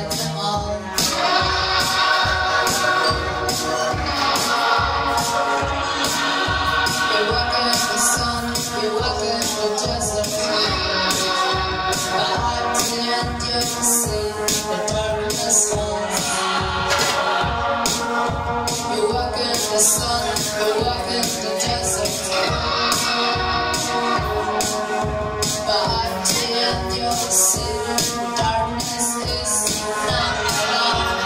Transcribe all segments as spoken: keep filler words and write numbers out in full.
fight them all. You walk in the sun, you walk in the desert. But at the end you see the darkness falls. You walk in the sun, you walk in the desert. But at the end you'll see the darkness is not love.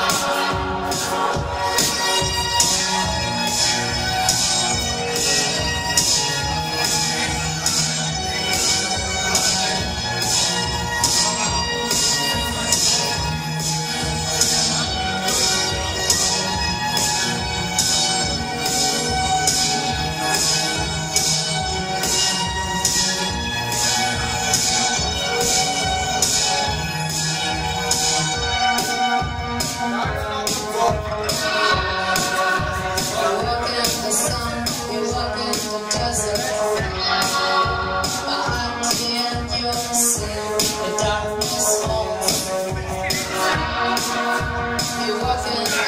You walk in